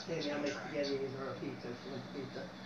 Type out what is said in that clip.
Maybe I'll make spaghetti or a pizza if she wants pizza.